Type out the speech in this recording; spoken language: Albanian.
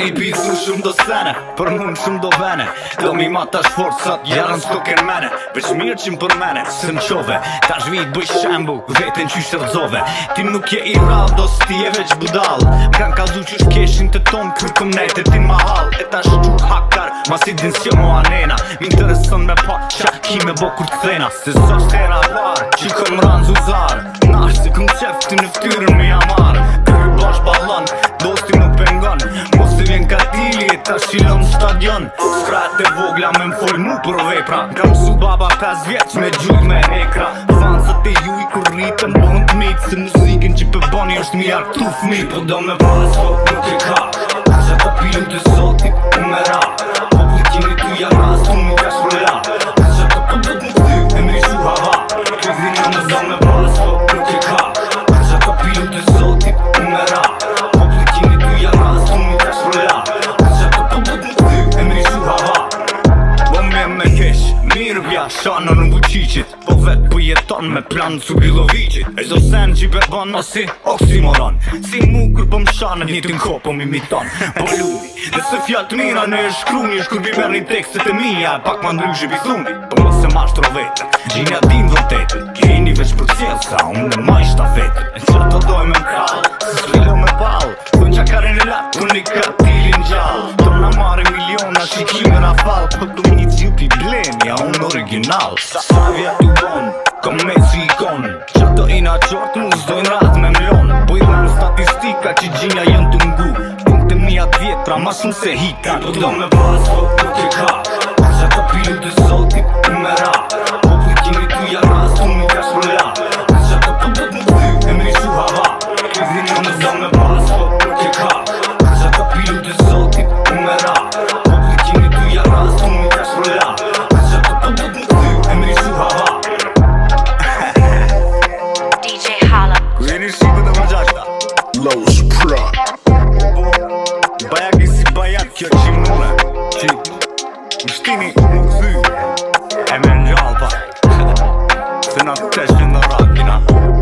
një pisu shumë do sene, për mund shumë do vene. Do mi ma tash forcat, jarën s'token mene. Veç mirë që më për mene, së në qove. Tash vit bëj shembu, vetën që shërzove. Ti nuk je i rado, s'ti e veç budal. M'kan kazu që shkeshin të ton, kur këm nejtë ti mahal. E tash quk hakar, ma si din s'jo mo anena. M'intereson me pa, qa ki me bo kur t'thena. Se sot t'era par, që këm ranë zuzar. Nash se këm qef të në ftyrën me jamar. Kërë bash balon, dosti nuk pengon. Mos të vjen katili e ta shilon stadion. Skrat e vogla me m'fol mu për vepra. Kam su baba 5 vjeç me gjujt me ekra. Fansat e juj kur rritën bon t'mit. Se muzikin që përboni është mi ark tu fmi. Po do me pas fok nuk e ka. Që ta pilën të sotit u me ra. Publikimi tu ja ras tu nuk ka shpërla. Që ta po do t'më ty e mri shu hava. Këzina me do me pas fok nuk e ka. Që ta pilën të sotit u me ra. Publikimi tu ja ras tu nuk ka shpërla. Që ta po do t'më ty e mri shu hava. Bo me kesh, mirë vja shana në buqicit. Po vet po jeton me plan su Bilovicit. E zdo sen që i berbon ma si oksimoron. Si mu kur po më shanë një të nko po m'imiton. Po lumi, nëse fjallë mira në e shkruni. Shkur bi merë një tekstet e mija pak ma ndryshë bi thuni. Po mos e mashtro vetën, gjinja din vërtetën. Keni veç për cjellë sa unë në maj shtafetën. E që të doj me m'kall, se s'filo me pal. Thun qa karin e latë, unë i katilin gjall. Tona mare miliona, shikime rafal. Po të një cipi blenja, unë original. Sa vja tu bon, kom me si ikon. Qa të ina qort, mu zdojnë rat me mlon. Po i dhem statistika që gjinja jenë të ngu. Punkte mija vjetra, ma shumë se hita. Po do me pas, po nuk e ka. Qa të pilën të sotit, u me ra. Publikimi tu ja ras, tu nuk ka shpërla. Qa të po do t'më ty, e mri shu hava. Këzina me do me pas, po nuk e ka. Qa të pilën të sotit, u me ra. Publikimi tu ja ras, tu nuk ka shpërla. Qa të po do t'më ty, e mri shu hava. DJ Hala. Ku jeni shqipë dhe më gjashta? Lowe's Pride. Bajaki si bajak kjo qimnune. Që më shtini më këthy. E me në gjallë pa. Se na të teshën në rakina.